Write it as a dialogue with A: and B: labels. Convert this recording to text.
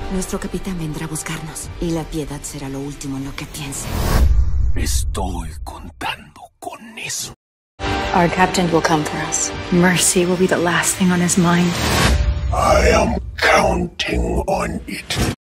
A: Nuestro capitán vendrá a buscarnos y la piedad será lo último en lo que piense.
B: Estoy contando con eso.
C: Our captain will come for us. Mercy will be the last thing on his mind.
B: I am counting on it.